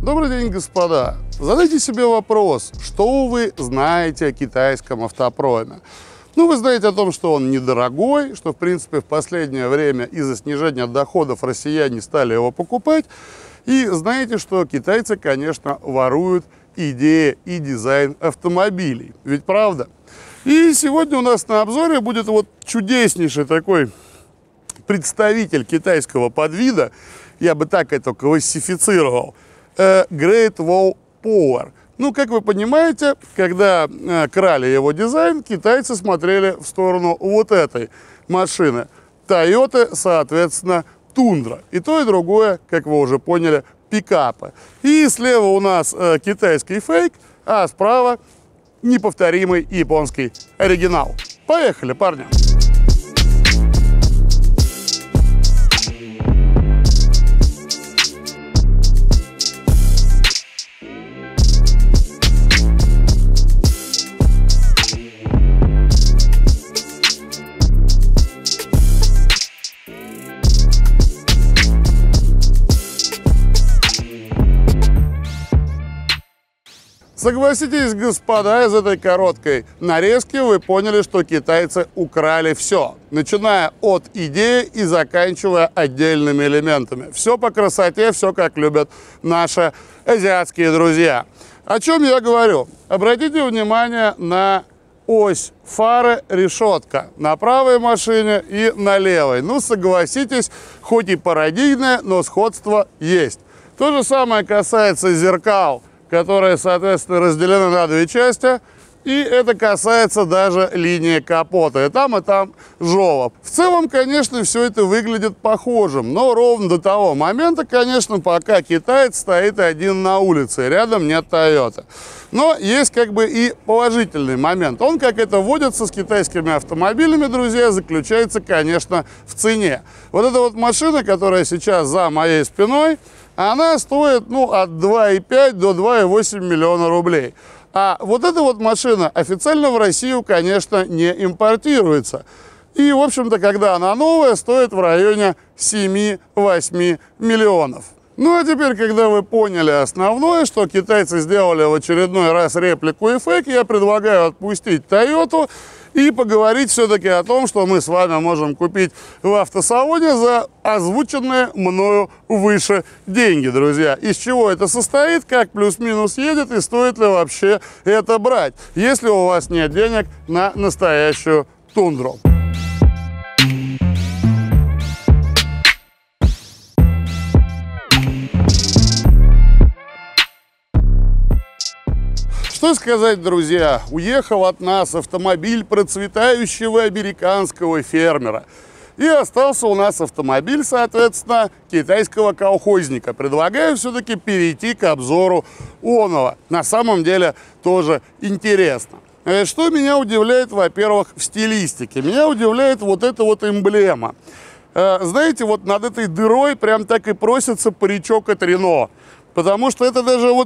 Добрый день, господа. Задайте себе вопрос, что вы знаете о китайском автопроме? Ну, вы знаете о том, что он недорогой, что, в принципе, в последнее время из-за снижения доходов россияне стали его покупать. И знаете, что китайцы, конечно, воруют идеи и дизайн автомобилей. Ведь правда? И сегодня у нас на обзоре будет вот чудеснейший такой представитель китайского подвида, я бы так это классифицировал, Great Wall Power. Ну, как вы понимаете, когда крали его дизайн, китайцы смотрели в сторону вот этой машины. Toyota, соответственно, Тундра. И то, и другое, как вы уже поняли, пикапы. И слева у нас китайский фейк, а справа неповторимый японский оригинал. Поехали, парни! Согласитесь, господа, из этой короткой нарезки вы поняли, что китайцы украли все, начиная от идеи и заканчивая отдельными элементами. Все по красоте, все как любят наши азиатские друзья. О чем я говорю? Обратите внимание на ось фары, решетка на правой машине и на левой. Ну, согласитесь, хоть и пародийное, но сходство есть. То же самое касается зеркал, которые, соответственно, разделены на две части, и это касается даже линии капота. И там жёлоб. В целом, конечно, все это выглядит похожим, но ровно до того момента, конечно, пока китаец стоит один на улице, рядом нет Toyota. Но есть как бы и положительный момент. Он, как это водится с китайскими автомобилями, друзья, заключается, конечно, в цене. Вот эта вот машина, которая сейчас за моей спиной, она стоит, ну, от 2,5 до 2,8 миллиона рублей. А вот эта вот машина официально в Россию, конечно, не импортируется. И, в общем-то, когда она новая, стоит в районе 7-8 миллионов. Ну, а теперь, когда вы поняли основное, что китайцы сделали в очередной раз реплику и фейк, я предлагаю отпустить Toyota и поговорить все-таки о том, что мы с вами можем купить в автосалоне за озвученные мною выше деньги, друзья. Из чего это состоит, как плюс-минус едет и стоит ли вообще это брать, если у вас нет денег на настоящую тундру. Что сказать, друзья, уехал от нас автомобиль процветающего американского фермера. И остался у нас автомобиль, соответственно, китайского колхозника. Предлагаю все-таки перейти к обзору оного. На самом деле тоже интересно. Что меня удивляет, во-первых, в стилистике? Меня удивляет вот эта вот эмблема. Знаете, вот над этой дырой прям так и просится паричок от Рено. Потому что это даже вот...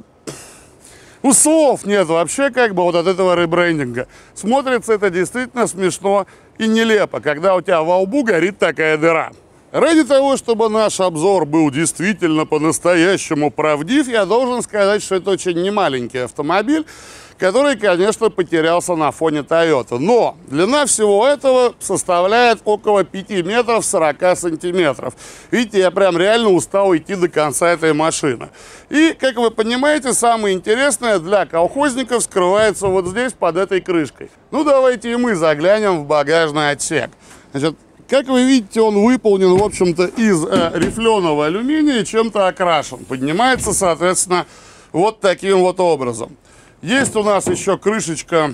Ну, слов нет вообще как бы вот от этого ребрендинга. Смотрится это действительно смешно и нелепо, когда у тебя во лбу горит такая дыра. Ради того, чтобы наш обзор был действительно по-настоящему правдив, я должен сказать, что это очень немаленький автомобиль, который, конечно, потерялся на фоне Toyota. Но длина всего этого составляет около 5 метров 40 сантиметров. Видите, я прям реально устал идти до конца этой машины. И, как вы понимаете, самое интересное для колхозников скрывается вот здесь, под этой крышкой. Ну, давайте и мы заглянем в багажный отсек. Значит, как вы видите, он выполнен, в общем-то, из рифленого алюминия, чем-то окрашен. Поднимается, соответственно, вот таким вот образом. Есть у нас еще крышечка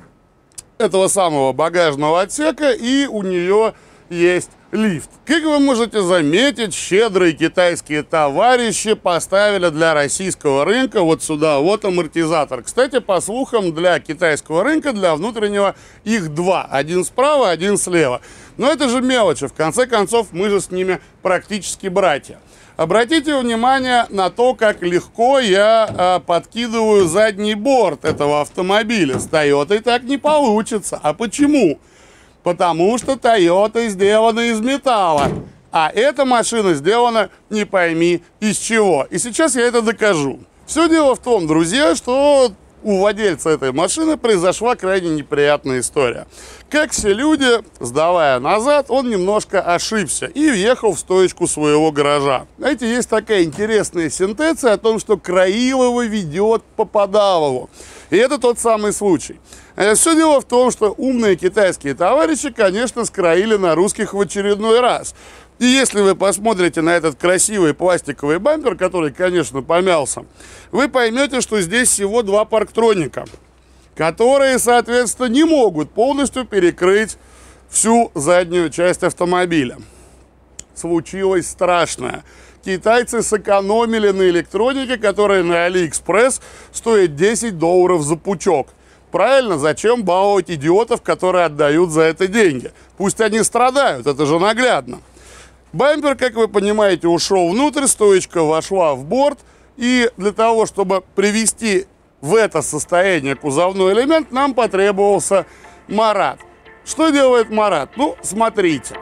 этого самого багажного отсека, и у нее есть лифт. Как вы можете заметить, щедрые китайские товарищи поставили для российского рынка вот сюда вот амортизатор. Кстати, по слухам, для китайского рынка, для внутреннего их два. Один справа, один слева. Но это же мелочи. В конце концов, мы же с ними практически братья. Обратите внимание на то, как легко я подкидываю задний борт этого автомобиля. С Toyota так не получится. А почему? Потому что Toyota сделана из металла. А эта машина сделана не пойми из чего. И сейчас я это докажу. Все дело в том, друзья, что у владельца этой машины произошла крайне неприятная история. Как все люди, сдавая назад, он немножко ошибся и въехал в стоечку своего гаража. Знаете, есть такая интересная сентенция о том, что Краилова ведет по Подалову. И это тот самый случай. Все дело в том, что умные китайские товарищи, конечно, скроили на русских в очередной раз. И если вы посмотрите на этот красивый пластиковый бампер, который, конечно, помялся, вы поймете, что здесь всего два парктроника, которые, соответственно, не могут полностью перекрыть всю заднюю часть автомобиля. Случилось страшное. Китайцы сэкономили на электронике, которая на AliExpress стоит $10 за пучок. Правильно, зачем баловать идиотов, которые отдают за это деньги? Пусть они страдают, это же наглядно. Бампер, как вы понимаете, ушел внутрь, стоечка вошла в борт. И для того, чтобы привести в это состояние кузовной элемент, нам потребовался Марат. Что делает Марат? Ну, смотрите.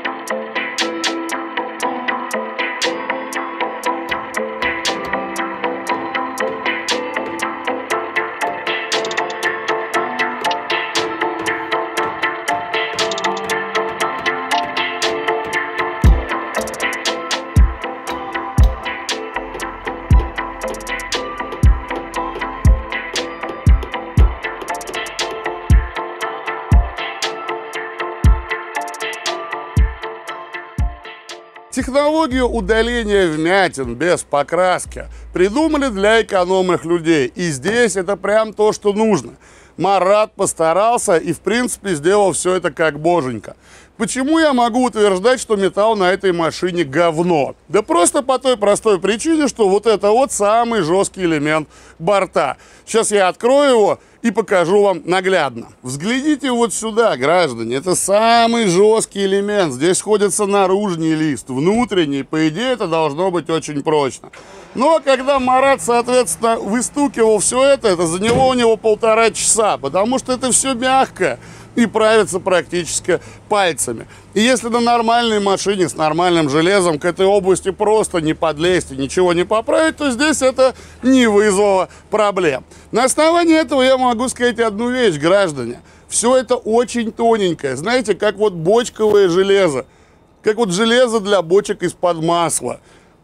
Технологию удаления вмятин без покраски придумали для экономных людей. И здесь это прям то, что нужно. Марат постарался и, в принципе, сделал все это как боженька. Почему я могу утверждать, что металл на этой машине говно? Да просто по той простой причине, что вот это вот самый жесткий элемент борта. Сейчас я открою его и покажу вам наглядно. Взгляните вот сюда, граждане. Это самый жесткий элемент. Здесь сходится наружный лист, внутренний. По идее, это должно быть очень прочно. Но когда Марат, соответственно, выстукивал все это заняло у него 1,5 часа, потому что это все мягко и правится практически пальцами. И если на нормальной машине с нормальным железом к этой области просто не подлезть и ничего не поправить, то здесь это не вызвало проблем. На основании этого я могу сказать одну вещь, граждане. Все это очень тоненькое, знаете, как вот бочковое железо, как вот железо для бочек из-под масла.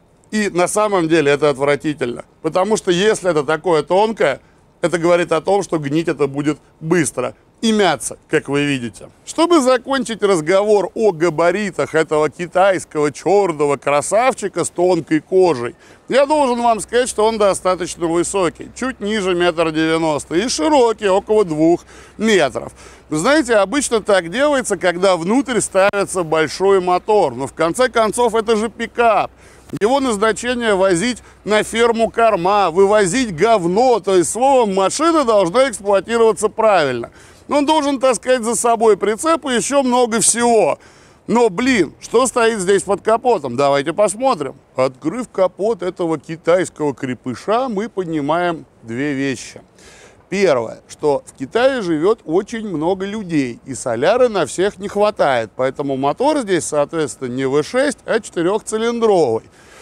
И на самом деле это отвратительно, потому что если это такое тонкое, это говорит о том, что гнить это будет быстро и мяться, как вы видите. Чтобы закончить разговор о габаритах этого китайского черного красавчика с тонкой кожей, я должен вам сказать, что он достаточно высокий, чуть ниже 1,90 м, и широкий, около 2 метров. Вы знаете, обычно так делается, когда внутрь ставится большой мотор, но в конце концов это же пикап. Его назначение возить на ферму корма, вывозить говно, то есть, словом, машина должна эксплуатироваться правильно. Он должен таскать за собой прицеп и еще много всего. Но, блин, что стоит здесь под капотом? Давайте посмотрим. Открыв капот этого китайского крепыша, мы понимаем две вещи. Первое, что в Китае живет очень много людей, и соляры на всех не хватает, поэтому мотор здесь, соответственно, не V6, а 4-цилиндровый.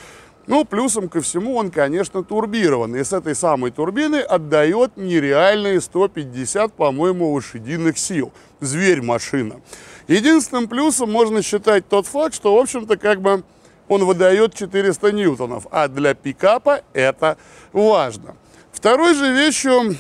Ну, плюсом ко всему он, конечно, турбированный, и с этой самой турбины отдает нереальные 150, по-моему, лошадиных сил. Зверь машина. Единственным плюсом можно считать тот факт, что, в общем-то, как бы он выдает 400 ньютонов, а для пикапа это важно. Второй же вещью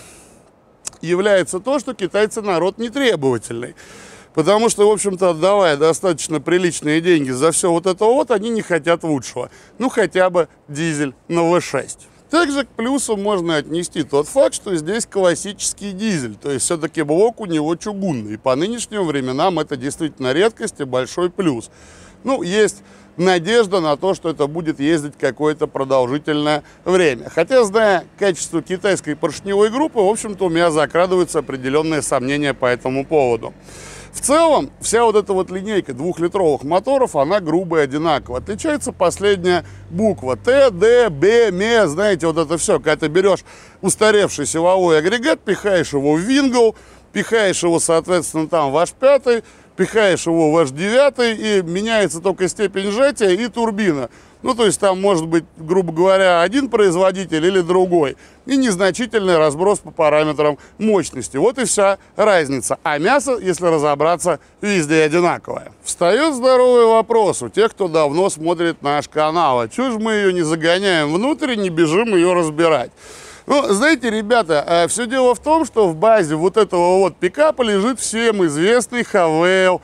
является то, что китайцы народ нетребовательный. Потому что, в общем-то, отдавая достаточно приличные деньги за все вот это вот, они не хотят лучшего. Ну, хотя бы дизель на V6. Также к плюсу можно отнести тот факт, что здесь классический дизель. То есть, все-таки блок у него чугунный. И по нынешним временам это действительно редкость и большой плюс. Ну, есть надежда на то, что это будет ездить какое-то продолжительное время. Хотя, зная качество китайской поршневой группы, в общем-то, у меня закрадываются определенные сомнения по этому поводу. В целом, вся вот эта вот линейка 2-литровых моторов, она грубо и одинакова. Отличается последняя буква Т, Д, Б, М, знаете, вот это все. Когда ты берешь устаревший силовой агрегат, пихаешь его в вингл, пихаешь его, соответственно, там в H5, пихаешь его в H9, и меняется только степень сжатия и турбина. Ну, то есть там может быть, грубо говоря, один производитель или другой. И незначительный разброс по параметрам мощности. Вот и вся разница. А мясо, если разобраться, везде одинаковое. Встает здоровый вопрос у тех, кто давно смотрит наш канал. А чего же мы ее не загоняем внутрь и не бежим ее разбирать? Ну, знаете, ребята, все дело в том, что в базе вот этого вот пикапа лежит всем известный Haval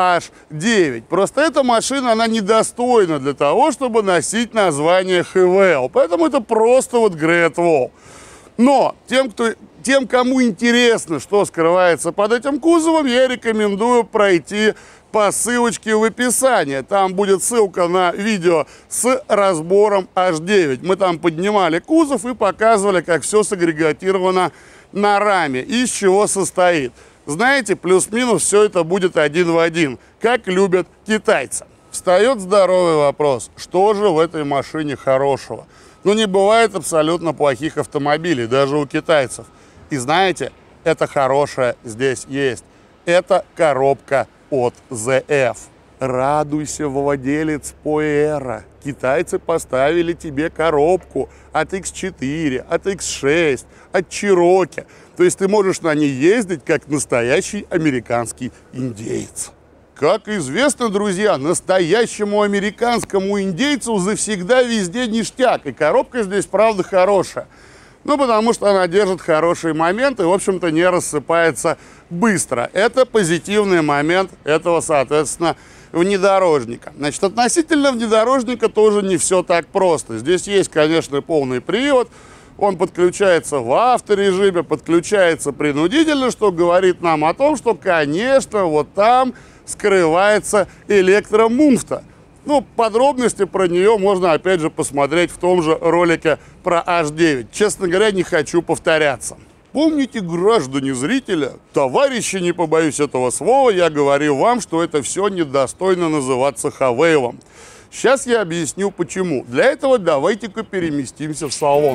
H9. Просто эта машина, она недостойна для того, чтобы носить название Haval. Поэтому это просто вот Great Wall. Но тем, кому интересно, что скрывается под этим кузовом, я рекомендую пройти по ссылочке в описании. Там будет ссылка на видео с разбором H9. Мы там поднимали кузов и показывали, как все сагрегатировано на раме и из чего состоит. Знаете, плюс-минус все это будет один в один, как любят китайцы. Встает здоровый вопрос, что же в этой машине хорошего? Ну, не бывает абсолютно плохих автомобилей, даже у китайцев. И знаете, это хорошее здесь есть. Это коробка от ZF. Радуйся, владелец Poera. Китайцы поставили тебе коробку от X4, от X6, от Cherokee. То есть ты можешь на ней ездить, как настоящий американский индейец. Как известно, друзья, настоящему американскому индейцу завсегда везде ништяк. И коробка здесь, правда, хорошая. Ну, потому что она держит хороший момент и, в общем-то, не рассыпается быстро. Это позитивный момент этого, соответственно, внедорожника. Значит, относительно внедорожника тоже не все так просто. Здесь есть, конечно, полный привод. Он подключается в авторежиме, подключается принудительно, что говорит нам о том, что, конечно, вот там скрывается электромуфта. Ну, подробности про нее можно, опять же, посмотреть в том же ролике про H9. Честно говоря, не хочу повторяться. Помните, граждане зрителя, товарищи, не побоюсь этого слова, я говорил вам, что это все недостойно называться Haval. Сейчас я объясню почему. Для этого давайте-ка переместимся в салон.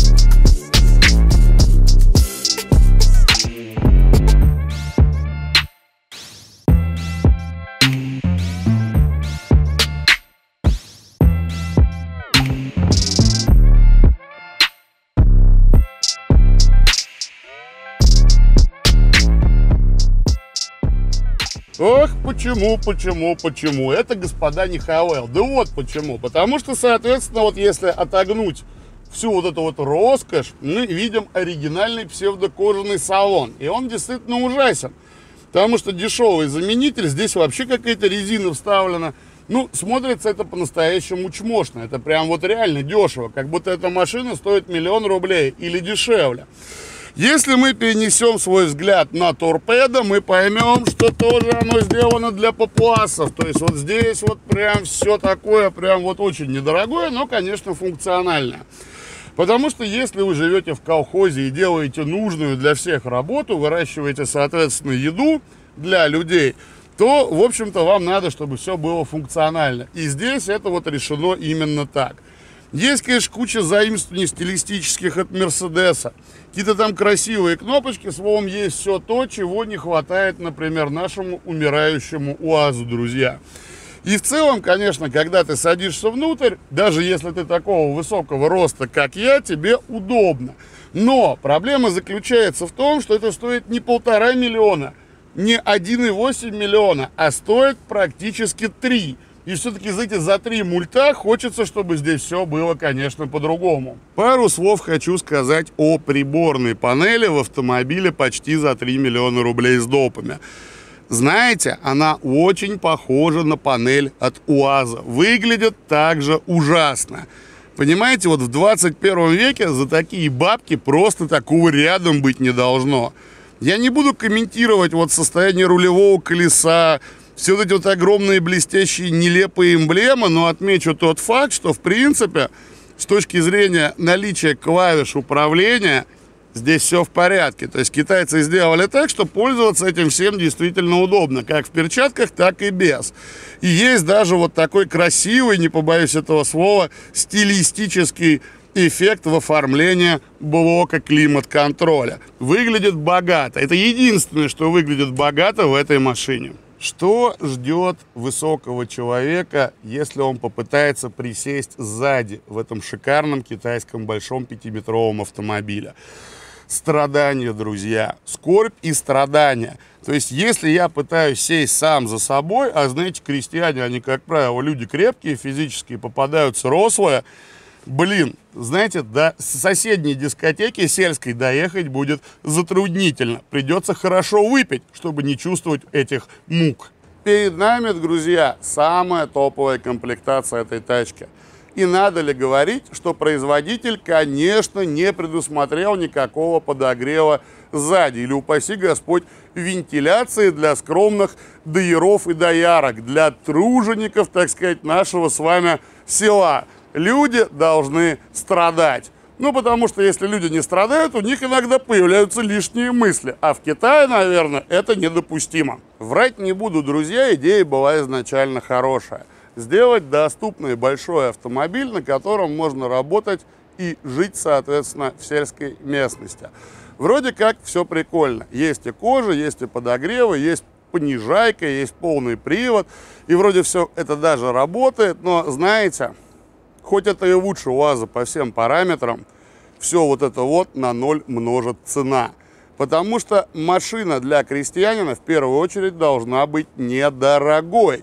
Ох, почему? Это, господа, не Haval. Да вот почему. Потому что, соответственно, вот если отогнуть всю вот эту вот роскошь, мы видим оригинальный псевдокожаный салон. И он действительно ужасен. Потому что дешевый заменитель, здесь вообще какая-то резина вставлена. Ну, смотрится это по-настоящему чмошно. Это прям вот реально дешево. Как будто эта машина стоит 1 000 000 рублей или дешевле. Если мы перенесем свой взгляд на торпедо, мы поймем, что тоже оно сделано для папуасов. То есть вот здесь вот прям все такое, прям вот очень недорогое, но, конечно, функциональное. Потому что если вы живете в колхозе и делаете нужную для всех работу, выращиваете, соответственно, еду для людей, то, в общем-то, вам надо, чтобы все было функционально. И здесь это вот решено именно так. Есть, конечно, куча заимствований стилистических от Мерседеса. Какие-то там красивые кнопочки. Словом, есть все то, чего не хватает, например, нашему умирающему УАЗу, друзья. И в целом, конечно, когда ты садишься внутрь, даже если ты такого высокого роста, как я, тебе удобно. Но проблема заключается в том, что это стоит не 1,5 миллиона, не 1,8 миллиона, а стоит практически 3. И все-таки, знаете, за 3 мульта хочется, чтобы здесь все было, конечно, по-другому. Пару слов хочу сказать о приборной панели в автомобиле почти за 3 миллиона рублей с допами. Знаете, она очень похожа на панель от УАЗа. Выглядит также ужасно. Понимаете, вот в 21 веке за такие бабки просто такого рядом быть не должно. Я не буду комментировать вот состояние рулевого колеса, все вот эти вот огромные блестящие нелепые эмблемы, но отмечу тот факт, что в принципе с точки зрения наличия клавиш управления здесь все в порядке. То есть китайцы сделали так, что пользоваться этим всем действительно удобно, как в перчатках, так и без. И есть даже вот такой красивый, не побоюсь этого слова, стилистический эффект в оформлении блока климат-контроля. Выглядит богато. Это единственное, что выглядит богато в этой машине. Что ждет высокого человека, если он попытается присесть сзади в этом шикарном китайском большом 5-метровом автомобиле? Страдания, друзья, скорбь и страдания. То есть, если я пытаюсь сесть сам за собой, а знаете, крестьяне, они, как правило, люди крепкие, физически попадаются рослые, блин, знаете, до соседней дискотеки сельской доехать будет затруднительно. Придется хорошо выпить, чтобы не чувствовать этих мук. Перед нами, друзья, самая топовая комплектация этой тачки. И надо ли говорить, что производитель, конечно, не предусмотрел никакого подогрева сзади. Или, упаси Господь, вентиляции для скромных дояров и доярок, для тружеников, так сказать, нашего с вами села. Люди должны страдать. Ну, потому что если люди не страдают, у них иногда появляются лишние мысли. А в Китае, наверное, это недопустимо. Врать не буду, друзья, идея была изначально хорошая. Сделать доступный большой автомобиль, на котором можно работать и жить, соответственно, в сельской местности. Вроде как все прикольно. Есть и кожа, есть и подогревы, есть понижайка, есть полный привод. И вроде все это даже работает, но, знаете, хоть это и лучше УАЗа по всем параметрам, все вот это вот на ноль множит цена. Потому что машина для крестьянина в первую очередь должна быть недорогой.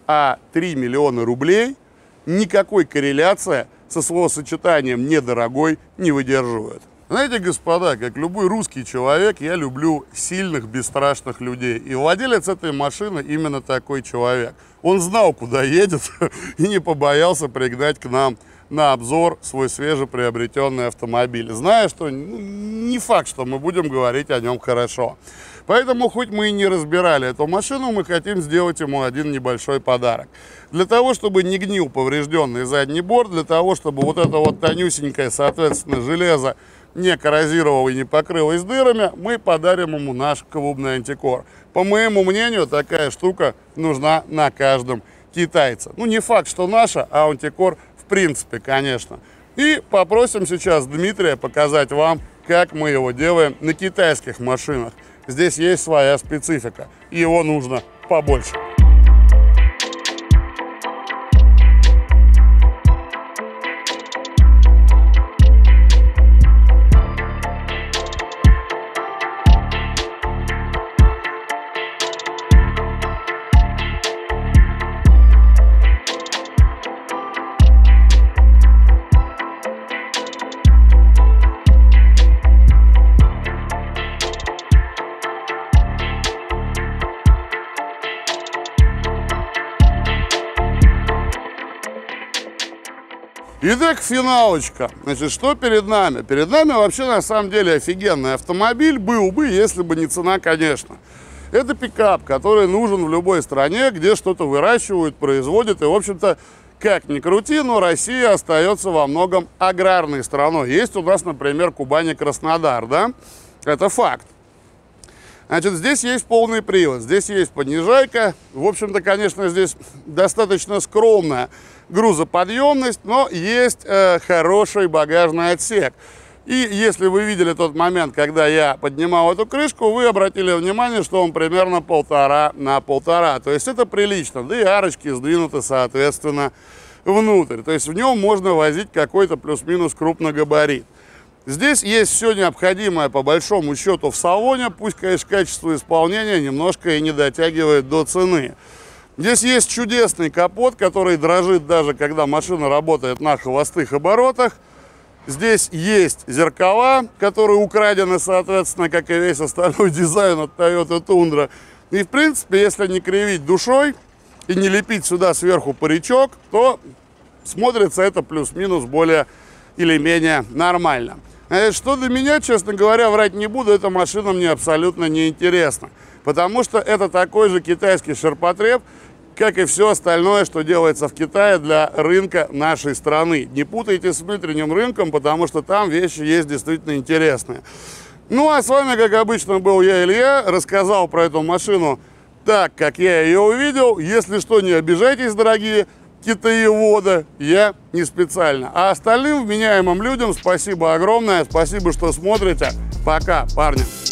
А 3 миллиона рублей никакой корреляции со словосочетанием «недорогой» не выдерживает. Знаете, господа, как любой русский человек, я люблю сильных, бесстрашных людей. И владелец этой машины именно такой человек. Он знал, куда едет, и не побоялся пригнать к нам на обзор свой свежеприобретенный автомобиль, зная, что не факт, что мы будем говорить о нем хорошо. Поэтому, хоть мы и не разбирали эту машину, мы хотим сделать ему один небольшой подарок. Для того, чтобы не гнил поврежденный задний борт, для того, чтобы вот это вот тонюсенькое, соответственно, железо не коррозировало и не покрылось дырами, мы подарим ему наш клубный антикор. По моему мнению, такая штука нужна на каждом китайце. Ну, не факт, что наша, а антикор в принципе, конечно. И попросим сейчас Дмитрия показать вам, как мы его делаем на китайских машинах. Здесь есть своя специфика, и его нужно побольше. Итак, финалочка. Значит, что перед нами? Перед нами вообще на самом деле офигенный автомобиль был бы, если бы не цена, конечно. Это пикап, который нужен в любой стране, где что-то выращивают, производят. И, в общем-то, как ни крути, но Россия остается во многом аграрной страной. Есть у нас, например, Кубань и Краснодар, да? Это факт. Значит, здесь есть полный привод, здесь есть понижайка. В общем-то, конечно, здесь достаточно скромная грузоподъемность, но есть хороший багажный отсек. И если вы видели тот момент, когда я поднимал эту крышку, вы обратили внимание, что он примерно 1,5 на 1,5. То есть это прилично. Да и арочки сдвинуты, соответственно, внутрь. То есть в нем можно возить какой-то плюс-минус крупногабарит. Здесь есть все необходимое по большому счету в салоне. Пусть, конечно, качество исполнения немножко и не дотягивает до цены. Здесь есть чудесный капот, который дрожит даже когда машина работает на холостых оборотах. Здесь есть зеркала, которые украдены, соответственно, как и весь остальной дизайн от Toyota Tundra. И, в принципе, если не кривить душой и не лепить сюда сверху паричок, то смотрится это плюс-минус более или менее нормально. Что для меня, честно говоря, врать не буду, эта машина мне абсолютно не интересна. Потому что это такой же китайский ширпотреб, как и все остальное, что делается в Китае для рынка нашей страны. Не путайте с внутренним рынком, потому что там вещи есть действительно интересные. Ну, а с вами, как обычно, был я, Илья. Рассказал про эту машину так, как я ее увидел. Если что, не обижайтесь, дорогие китаеводы, я не специально. А остальным вменяемым людям спасибо огромное. Спасибо, что смотрите. Пока, парни.